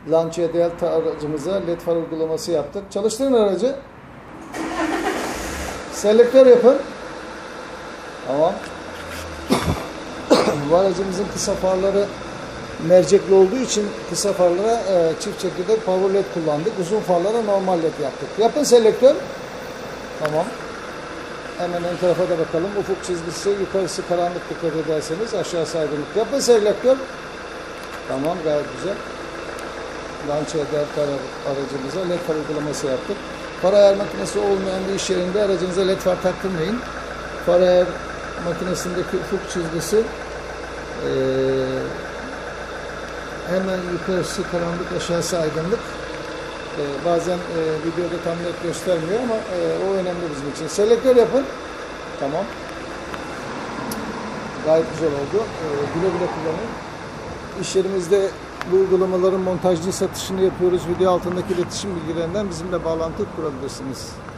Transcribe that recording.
Lancia Delta aracımıza led far uygulaması yaptık. Çalıştırın aracı. Selektör yapın. Tamam. Bu aracımızın kısa farları mercekli olduğu için kısa farlara çift çekirdek power led kullandık. Uzun farlara normal led yaptık. Yapın selektör. Tamam. Hemen ön tarafa da bakalım. Ufuk çizgisi, yukarısı karanlık, dikkat ederseniz aşağısı aydınlık. Yapın selektör. Tamam, gayet güzel. Lancia Delta aracımıza led far uygulaması yaptık. Far ayar makinesi olmayan bir iş yerinde aracınıza led far taktırmayın. Far ayar makinesindeki ufuk çizgisi hemen yukarısı karanlık, aşağısı aydınlık. Bazen videoda tam net göstermiyor ama o önemli bizim için. Selektör yapın. Tamam. Gayet güzel oldu. Güle güle kullanın. İş yerimizde bu uygulamaların montajlı satışını yapıyoruz. Video altındaki iletişim bilgilerinden bizimle bağlantı kurabilirsiniz.